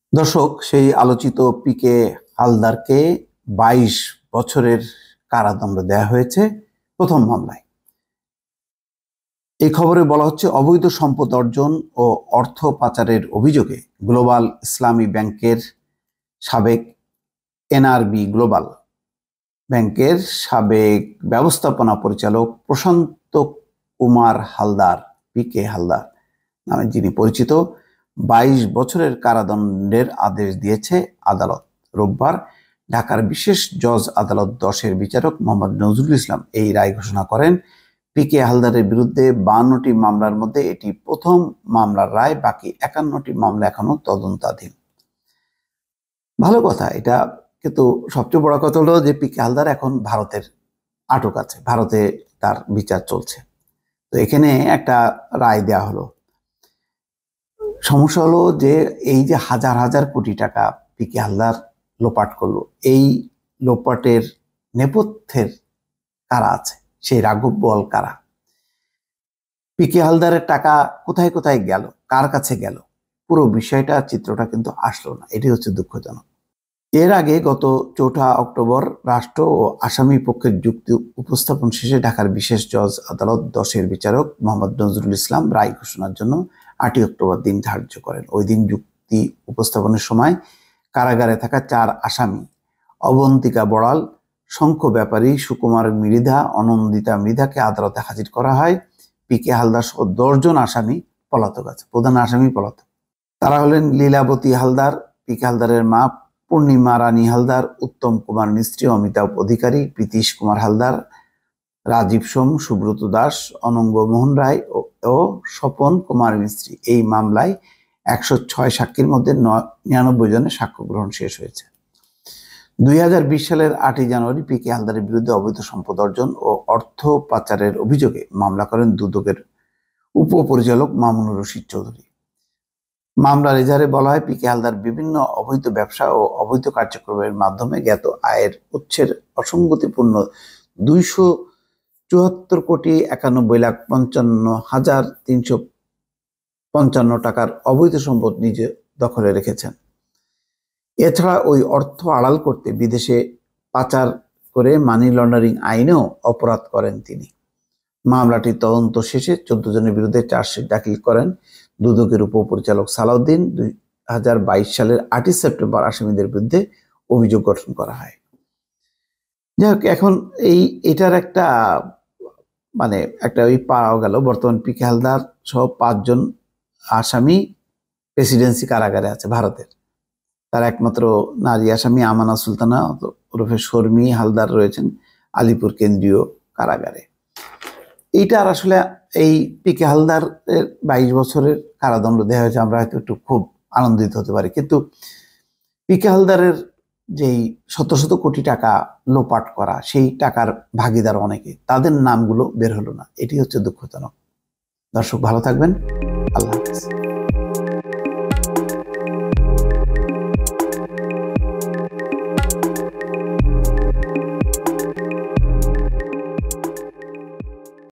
দর্শক, সেই আলোচিত পিকে হালদারকে ২২ বছরের কারাদণ্ড দেয়া হয়েছে প্রথম মামলায়। এই খবরে বলা হচ্ছে, অবৈধ সম্পদ অর্জন ও অর্থ পাচারের অভিযোগে গ্লোবাল ইসলামী ব্যাংকের সাবেক এনআরবি গ্লোবাল ব্যাংকের সাবেক ব্যবস্থাপনা পরিচালক প্রশান্ত কুমার হালদার, পিকে হালদার নামে যিনি পরিচিত, ২২ বছরের কারাদণ্ডের আদেশ দিয়েছে আদালত। রোববার ঢাকার বিশেষ জজ আদালত ১০-এর বিচারক মোহাম্মদ নজরুল ইসলাম এই রায় ঘোষণা করেন। পিকে হালদারের বিরুদ্ধে ৫২টি মামলার মধ্যে এটি প্রথম মামলার রায়। বাকি ৫১টি মামলা এখনো তদন্তাধীন। ভালো কথা এটা, কিন্তু সবচেয়ে বড় কথা হলো যে পিকে হালদার এখন ভারতের আটক আছে, ভারতে তার বিচার চলছে। তো এখানে একটা রায় দেয়া হলো। সমস্যা হলো যে এই যে হাজার হাজার কোটি টাকা পিকে হালদার লোপাট করলো, এই লোপাটের নেপথ্যের কারা আছে, সেই রাঘব বোয়াল কারা, পিকে হালদারের টাকা কোথায় কোথায় গেল, কার কাছে গেল, পুরো বিষয়টা চিত্রটা কিন্তু আসলো না। এটি হচ্ছে দুঃখজনক। এর আগে গত ৪ঠা অক্টোবর রাষ্ট্র ও আসামি পক্ষের যুক্তি উপস্থাপন শেষে ঢাকার বিশেষ জজ আদালত ১০-এর বিচারক মোহাম্মদ নজরুল ইসলাম রায় ঘোষণার জন্য ৮ই অক্টোবর দিন ধার্য করেন। ওই দিন যুক্তি উপস্থাপনের সময় কারাগারে থাকা ৪ আসামি অবন্তিকা বড়াল, শঙ্খ ব্যাপারী, সুকুমার মৃধা, অনন্দিতা মৃধাকে আদালতে হাজির করা হয়। পিকে হালদার সহ ১০ জন আসামি পলাতক আছে। প্রধান আসামি পলাতক। তারা হলেন লীলাবতী হালদার, পিকে হালদারের মা, পূর্ণিমা রানী হালদার, উত্তম কুমার মিস্ত্রি, অমিতাভ অধিকারী, প্রীতিশ কুমার হালদার, রাজীব সোম, সুব্রত দাস, অনঙ্গ মোহন রায় ও স্বপন কুমার মিস্ত্রি। এই মামলায় ১০৬ সাক্ষীর মধ্যে ৯৯ জনের সাক্ষ্য গ্রহণ শেষ হয়েছে। ২০২০ সালের ৮ই জানুয়ারি পিকে হালদারের বিরুদ্ধে অবৈধ সম্পদ অর্জন ও অর্থ পাচারের অভিযোগে মামলা করেন দুদকের উপপরিচালক মামুনুর রশিদ চৌধুরী। মামলার এজাহারে বলা হয়, পিকে হালদার বিভিন্ন অবৈধ ব্যবসা ও অবৈধ কার্যক্রমের মাধ্যমে জ্ঞাত আয়ের উৎসের অসঙ্গতিপূর্ণ ২৯,৯৫,৫৫,৩৫৫ টাকার অবৈধ সম্পদ নিজে দখলে রেখেছেন। এছাড়া ওই অর্থ আড়াল করতে বিদেশে পাচার করে মানি লন্ডারিং আইনেও অপরাধ করেন তিনি। মামলাটির তদন্ত শেষে ১৪ জনের বিরুদ্ধে চার্জশিট দাখিল করেন দুদকের উপপরিচালক সালাউদ্দিন। ২০২২ সালের ৮ই সেপ্টেম্বর আসামিদের বিরুদ্ধে অভিযোগ গঠন করা হয়। যাই হোক, এখন এটার একটা ওই পাওয়া গেল, বর্তমান পিকে হালদার সহ ৫ জন আসামি প্রেসিডেন্সি কারাগারে আছে ভারতের। তার একমাত্র নারী আসামি আমানা সুলতানা ওরফে শর্মী হালদার রয়েছেন আলিপুর কেন্দ্রীয় কারাগারে। এইটার আসলে এই পিকে হালদার ২২ বছরের কারাদণ্ড দেওয়া হয়েছে, আমরা হয়তো একটু খুব আনন্দিত হতে পারি, কিন্তু পিকে হালদারের যেই শত শত কোটি টাকা লোপাট করা, সেই টাকার ভাগিদার অনেকে, তাদের নামগুলো বের হলো না। এটি হচ্ছে দুঃখজনক। দর্শক, ভালো থাকবেন। আল্লাহ হাফেজ।